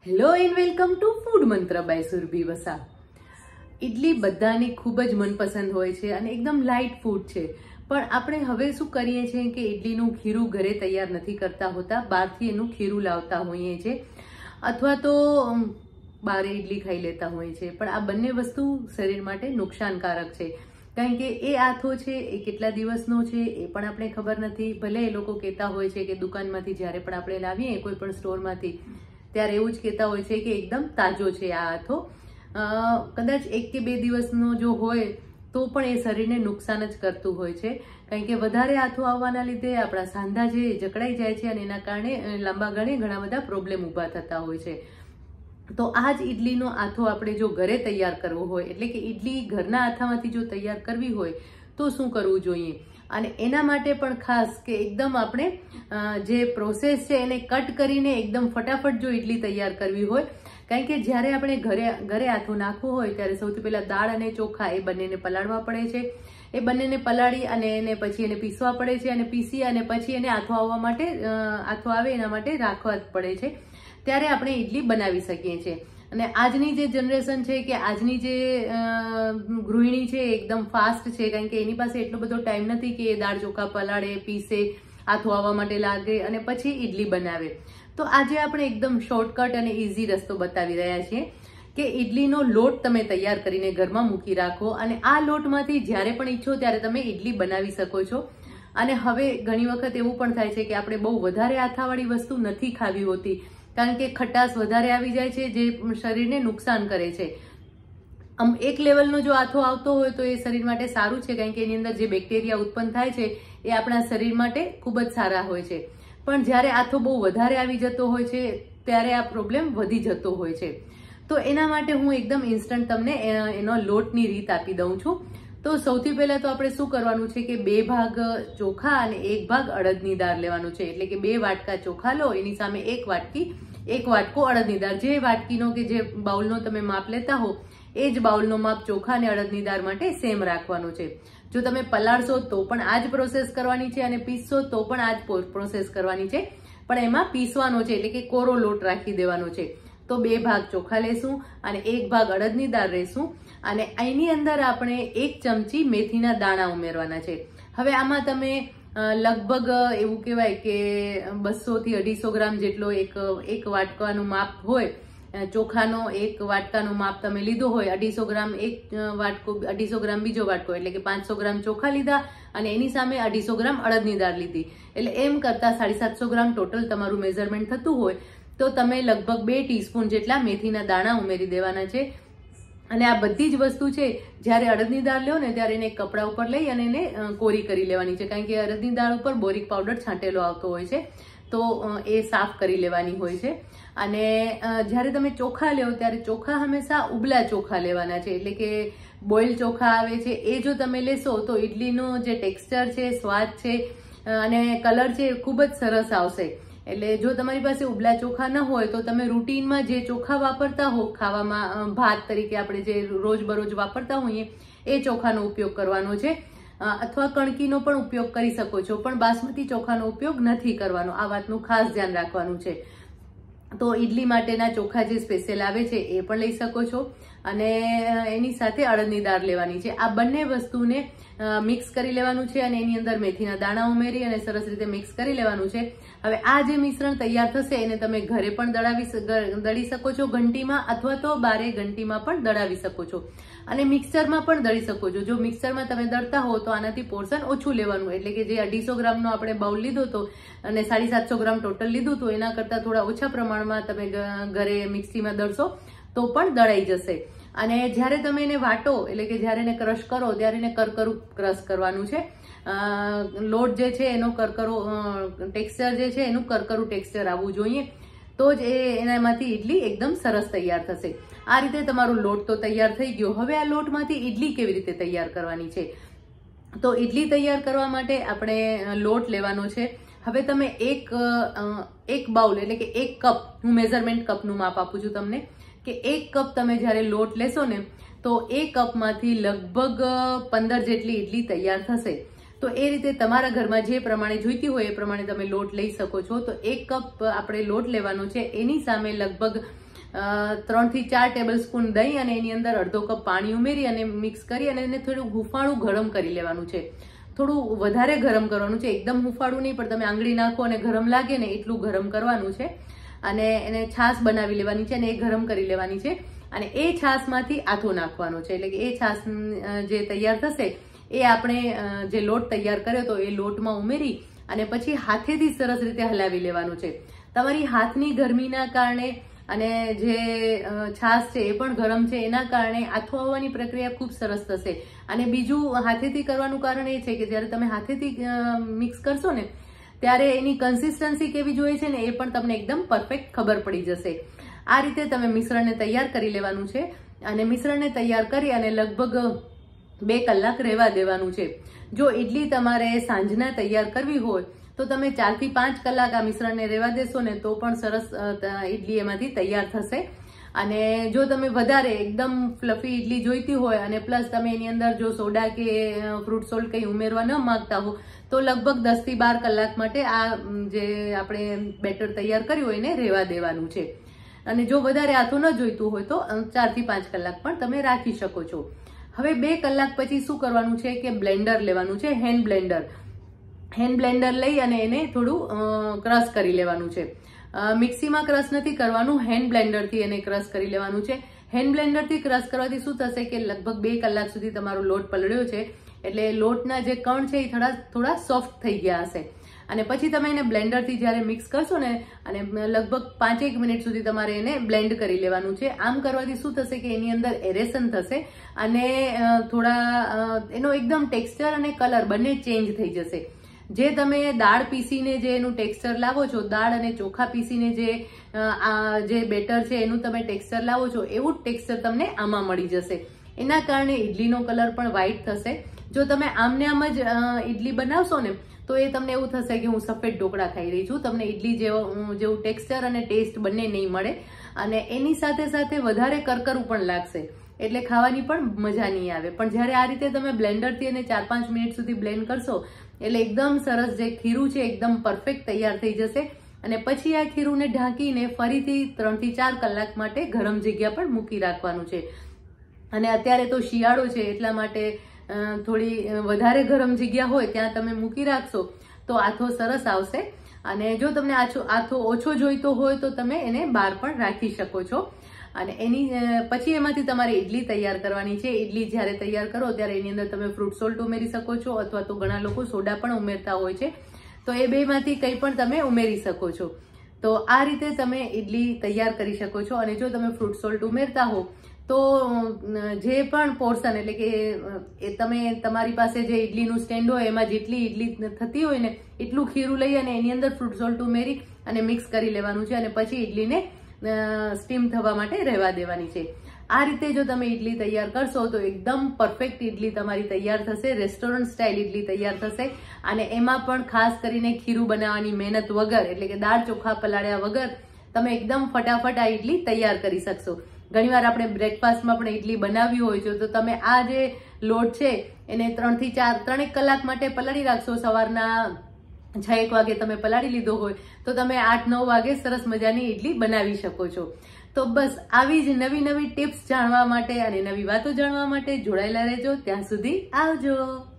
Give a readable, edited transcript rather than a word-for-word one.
Hello and welcome to food Mantra by Surabhi Vasa. Idli બધાની ખૂબ જ મનપસંદ હોય છે અને એકદમ લાઇટ ફૂડ છે, પણ આપણે હવે શું કરીએ છીએ કે ઇડલીનું ખીરું ઘરે તૈયાર નથી કરતા હોતા, બહારથી એનું ખીરું લાવતા હોઈએ છીએ અથવા તો બહારે ઇડલી ખાઈ લેતા હોઈએ છીએ। પણ આ બંને વસ્તુ શરીર માટે નુકસાનકારક છે, કારણ કે એ આથો છે એ કેટલા દિવસનો છે એ પણ આપણે ખબર નથી। ભલે એ લોકો કહેતા હોય છે કે દુકાનમાંથી જ્યારે પણ આપણે લાવીએ કોઈ પણ સ્ટોરમાંથી ત્યારે એવું જ કહેતા હોય છે કે એકદમ તાજો છે આ આથો। કદાચ 1 કે 2 દિવસનો જો હોય તો પણ એ શરીરને નુકસાન જ કરતું હોય છે, કારણ કે વધારે આથો આવવાના લીધે આપણા સાંધા જે જકડાઈ જાય છે અને એના કારણે લાંબા ગાળે ઘણા બધા પ્રોબ્લેમ ઊભા થતા હોય છે। તો આ જ ઇડલીનો આથો આપણે જો ઘરે તૈયાર કરવો હોય, એટલે કે ઇડલી ઘરના આથામાંથી જો તૈયાર કરવી હોય તો શું કરવું જોઈએ, અને એના માટે પણ ખાસ કે એકદમ આપણે જે પ્રોસેસ છે એને કટ કરીને એકદમ ફટાફટ જો ઇડલી તૈયાર કરવી હોય, કારણ કે જ્યારે આપણે ઘરે આથો નાખવો હોય ત્યારે સૌથી પહેલાં દાળ અને ચોખા એ બંનેને પલાળવા પડે છે। એ બંનેને પલાળી અને એને પછી એને પીસવા પડે છે, અને પીસી અને પછી એને આથો આવવા માટે આથો આવે એના માટે રાખવા જ પડે છે, ત્યારે આપણે ઇડલી બનાવી શકીએ છીએ। અને આજની જે જનરેશન છે કે આજની જે ગૃહિણી છે એકદમ ફાસ્ટ છે, કારણ કે એની પાસે એટલો બધો ટાઈમ નથી કે એ દાળ ચોખા પલાળે, પીસે, આથો આવવા માટે લાગે અને પછી ઇડલી બનાવે। તો આજે આપણે એકદમ શોર્ટકટ અને ઇઝી રસ્તો બતાવી રહ્યા છીએ કે ઇડલીનો લોટ તમે તૈયાર કરીને ઘરમાં મૂકી રાખો, અને આ લોટમાંથી જ્યારે પણ ઈચ્છો ત્યારે તમે ઇડલી બનાવી શકો છો। અને હવે ઘણી વખત એવું પણ થાય છે કે આપણે બહુ વધારે આથાવાળી વસ્તુ નથી ખાવી હોતી, કારણ કે ખટાશ વધારે આવી જાય છે જે શરીરને નુકસાન કરે છે। એક લેવલનો જો આથો આવતો હોય તો એ શરીર માટે સારું છે, કારણ કે એની અંદર જે બેક્ટેરિયા ઉત્પન્ન થાય છે એ આપણા શરીર માટે ખૂબ જ સારા હોય છે, પણ જ્યારે આથો બહુ વધારે આવી જતો હોય છે ત્યારે આ પ્રોબ્લેમ વધી જતો હોય છે। તો એના માટે હું એકદમ ઇન્સ્ટન્ટ તમને એનો લોટની રીત આપી દઉં છું। તો સૌથી પહેલાં તો આપણે શું કરવાનું છે કે 2 ભાગ ચોખા અને 1 ભાગ અડદની દાળ લેવાનું છે, એટલે કે 2 વાટકા ચોખા લો, એની સામે 1 વાટકો અડદની દાળ, જે વાટકીનો કે જે બાઉલનો તમે માપ લેતા હો એ જ બાઉલનો માપ ચોખા અને અડદની દાળ માટે સેમ રાખવાનું છે। જો તમે પલાળશો તો પણ આ જ પ્રોસેસ કરવાની છે અને પીસશો તો પણ આ જ પ્રોસેસ કરવાની છે, પણ એમાં પીસવાનો છે, એટલે કે કોરો લોટ રાખી દેવાનો છે। તો 2 ભાગ ચોખા લેશું અને 1 ભાગ અડદની દાળ લેશું, અને એની અંદર આપણે 1 ચમચી મેથીના દાણા ઉમેરવાના છે। હવે આમાં તમે લગભગ એવું કહેવાય કે 200 થી 250 ગ્રામ જેટલો એક વાટકાનું માપ હોય, ચોખાનો 1 વાટકાનું માપ તમે લીધો હોય, 250 ગ્રામ એક વાટકો, 250 ગ્રામ બીજો વાટકો, એટલે કે 500 ગ્રામ ચોખા લીધા અને એની સામે 250 ગ્રામ અડદની દાળ લીધી, એટલે એમ કરતા 750 ગ્રામ ટોટલ તમારું મેઝરમેન્ટ થતું હોય તો તમે લગભગ 2 ટીસ્પૂન જેટલા મેથીના દાણા ઉમેરી દેવાના છે। અને આ બધી જ વસ્તુ છે જ્યારે અડદની દાળ લો ને ત્યારે એને કપડા ઉપર લઈ અને એને કોરી કરી લેવાની છે, કારણ કે અડદની દાળ ઉપર બોરિક પાવડર છાંટેલો આવતો હોય છે, તો એ સાફ કરી લેવાની હોય છે। અને જ્યારે તમે ચોખા લો ત્યારે ચોખા હંમેશા ઉબલા ચોખા લેવાના છે, એટલે કે બોઇલ ચોખા આવે છે એ જો તમે લેશો તો ઇડલીનો જે ટેક્સચર છે, સ્વાદ છે અને કલર છે એ ખૂબ જ સરસ આવશે। એટલે જો તમારી પાસે ઉબલા ચોખા ન હોય તો તમે રૂટીનમાં જે ચોખા વાપરતા હો ખાવામાં, ભાત તરીકે આપણે જે રોજબરોજ વાપરતા હોઈએ એ ચોખાનો ઉપયોગ કરવાનો છે, અથવા કણકીનો પણ ઉપયોગ કરી શકો છો, પણ બાસમતી ચોખાનો ઉપયોગ નથી કરવાનો, આ વાતનું ખાસ ધ્યાન રાખવાનું છે। તો ઇડલી માટેના ચોખા જે સ્પેશિયલ આવે છે એ પણ લઈ શકો છો, અને એની સાથે અડદની દાળ લેવાની છે। આ બંને વસ્તુને મિક્સ કરી લેવાનું છે અને એની અંદર મેથીના દાણા ઉમેરી અને સરસ રીતે મિક્સ કરી લેવાનું છે। હવે આ જે મિશ્રણ તૈયાર થશે એને તમે ઘરે પણ દળી શકો છો ઘંટીમાં, અથવા તો બારે ઘંટીમાં પણ દળાવી શકો છો, અને મિક્સરમાં પણ દળી શકો છો। જો મિક્સરમાં તમે દળતા હો તો આનાથી પોર્શન ઓછું લેવાનું, એટલે કે જે 250 ગ્રામનો આપણે બાઉલ લીધો હતો અને 750 ગ્રામ ટોટલ લીધું હતું એના કરતાં થોડા ઓછા પ્રમાણમાં તમે ઘરે મિક્સીમાં દળશો તો પણ દળાઈ જશે। અને જ્યારે તમે એને વાટો, એટલે કે જ્યારે એને ક્રશ કરો ત્યારે એને કરકરું ક્રશ કરવાનું છે। લોટ જે છે એનો કરકરો ટેક્સચર જે છે એનું કરકરું ટેક્સચર આવવું જોઈએ, તો જ એનામાંથી ઇડલી એકદમ સરસ તૈયાર થશે। આ રીતે તમારો લોટ તો તૈયાર થઈ ગયો। હવે આ લોટમાંથી ઇડલી કેવી રીતે તૈયાર કરવાની છે, તો ઇડલી તૈયાર કરવા માટે આપણે લોટ લેવાનો છે। હવે તમે એક બાઉલ, એટલે કે 1 કપ, હું મેઝરમેન્ટ કપનું માપ આપું છું તમને, કે 1 કપ તમે જ્યારે લોટ લેશો ને તો એ કપમાંથી લગભગ 15 જેટલી ઇડલી તૈયાર થશે। તો એ રીતે તમારા ઘરમાં જે પ્રમાણે જોઈતી હોય એ પ્રમાણે તમે લોટ લઈ શકો છો। તો 1 કપ આપણે લોટ લેવાનો છે, એની સામે લગભગ 3 થી 4 ટેબલ સ્પૂન દહીં અને એની અંદર અડધો કપ પાણી ઉમેરી અને મિક્સ કરી અને એને થોડું હુંફાળું ગરમ કરી લેવાનું છે. થોડું વધારે ગરમ કરવાનું છે, એકદમ હુંફાળું નહીં, પણ તમે આંગળી નાખો અને ગરમ લાગે ને એટલું ગરમ કરવાનું છે. અને એને છાશ બનાવી લેવાની છે અને એ ગરમ કરી લેવાની છે. અને એ છાશમાંથી આથો નાખવાનો છે, એટલે કે એ છાશ જે તૈયાર થશે એ આપણે જે લોટ તૈયાર કર્યો તો એ લોટમાં ઉમેરી અને પછી હાથેથી સરસ રીતે હલાવી લેવાનું છે. તમારી હાથની ગરમીના કારણે અને જે છાશ છે એ પણ ગરમ છે એના કારણે આથો આવવાની પ્રક્રિયા ખૂબ સરસ થશે. અને બીજું હાથેથી કરવાનું કારણ એ છે કે જ્યારે તમે હાથેથી મિક્સ કરશો ને ત્યારે એની કન્સિસ્ટન્સી કેવી જોઈએ છે ને એ પણ તમને એકદમ પરફેક્ટ ખબર પડી જશે. આ રીતે તમે મિશ્રણને તૈયાર કરી લેવાનું છે અને મિશ્રણને તૈયાર કરી અને લગભગ 2 કલાક રહેવા દેવાનું છે. જો ઇડલી તમારે સાંજના તૈયાર કરવી હોય તો તમે 4 થી 5 કલાક આ મિશ્રણને રહેવા દેશો ને તો પણ સરસ ઇડલી એમાંથી તૈયાર થશે. અને જો તમે વધારે એકદમ ફ્લફી ઇડલી જોઈતી હોય અને પ્લસ તમે એની અંદર જો સોડા કે ફ્રૂટ સોલ્ટ કંઈ ઉમેરવા ન માંગતા હો તો લગભગ 10 થી 12 કલાક માટે આ જે આપણે બેટર તૈયાર કર્યું હોય એને રહેવા દેવાનું છે. અને જો વધારે આથું ન જોઈતું હોય તો 4 થી 5 કલાક પણ તમે રાખી શકો છો. હવે 2 કલાક પછી શું કરવાનું છે કે બ્લેન્ડર લેવાનું છે, હેન્ડ બ્લેન્ડર. હેન્ડ બ્લેન્ડર લઈ અને એને થોડું ક્રશ કરી લેવાનું છે. મિક્સીમાં ક્રશ નથી કરવાનું, હેન્ડ બ્લેન્ડરથી એને ક્રશ કરી લેવાનું છે. હેન્ડ બ્લેન્ડરથી ક્રશ કરવાથી શું થશે કે લગભગ 2 કલાક સુધી તમારો લોટ પલળ્યો છે એટલે લોટના જે કણ છે એ થોડા સોફ્ટ થઈ ગયા હશે. અને પછી તમે એને બ્લેન્ડરથી જ્યારે મિક્સ કરશો ને અને લગભગ 5-1 મિનિટ સુધી તમારે એને બ્લેન્ડ કરી લેવાનું છે. આમ કરવાથી શું થશે કે એની અંદર એરેશન થશે અને થોડા એનો એકદમ ટેક્સચર અને કલર બંને ચેન્જ થઈ જશે. જે તમે દાળ પીસીને જે એનું ટેક્સચર લાવો છો, દાળ અને ચોખા પીસીને જે બેટર છે એનું તમે ટેક્સચર લાવો છો એવું જ ટેક્સચર તમને આમાં મળી જશે. એના કારણે ઇડલીનો કલર પણ વ્હાઈટ થશે. જો તમે આમને આમ જ ઇડલી બનાવશો ને તો એ તમને એવું થશે કે હું સફેદ ઢોકળા ખાઈ રહી છું. તમને ઇડલી જેવું ટેક્સચર અને ટેસ્ટ બંને નહીં મળે અને એની સાથે સાથે વધારે કરકરું પણ લાગશે એટલે ખાવાની પણ મજા નહીં આવે. પણ જ્યારે આ રીતે તમે બ્લેન્ડરથી એને 4-5 મિનિટ સુધી બ્લેન્ડ કરશો એટલે એકદમ સરસ જે ખીરું છે એકદમ પરફેક્ટ તૈયાર થઈ જશે. અને પછી આ ખીરુંને ઢાંકીને ફરીથી 3 થી 4 કલાક માટે ગરમ જગ્યા પર મૂકી રાખવાનું છે. અને અત્યારે તો શિયાળો છે એટલા માટે થોડી વધારે ગરમ જગ્યા હોય ત્યાં તમે મૂકી રાખશો તો આથો સરસ આવશે. અને જો તમને આથો ઓછો જોઈતો હોય તો તમે એને બહાર પણ રાખી શકો છો. અને એની પછી એમાંથી તમારે ઇડલી તૈયાર કરવાની છે. ઇડલી જ્યારે તૈયાર કરો ત્યારે એની અંદર તમે ફ્રૂટ સોલ્ટ ઉમેરી શકો છો અથવા તો ઘણા લોકો સોડા પણ ઉમેરતા હોય છે, તો એ બેમાંથી કંઈ પણ તમે ઉમેરી શકો છો. તો આ રીતે તમે ઇડલી તૈયાર કરી શકો છો. અને જો તમે ફ્રૂટ સોલ્ટ ઉમેરતા હો તો જે પણ પોર્શન એટલે કે તમે તમારી પાસે જે ઇડલીનું સ્ટેન્ડ હોય એમાં જેટલી ઇડલી થતી હોય ને એટલું ખીરું લઈ અને એની અંદર ફ્રૂટ સોલ્ટ ઉમેરી અને મિક્સ કરી લેવાનું છે અને પછી ઇડલીને સ્ટીમ થવા માટે રહેવા દેવાની છે. આ રીતે જો તમે ઇડલી તૈયાર કરશો તો એકદમ પરફેક્ટ ઇડલી તમારી તૈયાર થશે, રેસ્ટોરન્ટ સ્ટાઇલ ઇડલી તૈયાર થશે. અને એમાં પણ ખાસ કરીને ખીરું બનાવવાની મહેનત વગર એટલે કે દાળ ચોખા પલાળ્યા વગર તમે એકદમ ફટાફટ આ ઇડલી તૈયાર કરી શકશો. ઘણીવાર આપણે બ્રેકફાસ્ટમાં પણ ઇડલી બનાવવી હોય છે તો તમે આ જે લોટ છે એને 3 થી 4 કલાક માટે પલાળી રાખશો. સવારના 6-1 વાગે તમે પલાળી લીધો હોય તો તમે 8-9 વાગે સરસ મજાની ઇડલી બનાવી શકો છો. તો બસ આવી જ નવી ટિપ્સ જાણવા માટે અને નવી વાતો જાણવા માટે જોડાયેલા રહેજો. ત્યાં સુધી આવજો.